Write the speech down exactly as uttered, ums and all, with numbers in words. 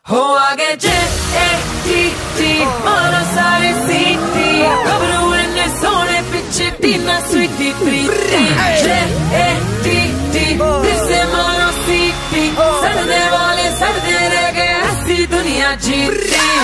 हो आगे जे A T T मारो सारे सीटी खबरों ने सोने पीछे Tina sweety Preeti J A T T जिसे मारो सीटी सड़ने वाले सड़ने रह गए ऐसी दुनिया जीती।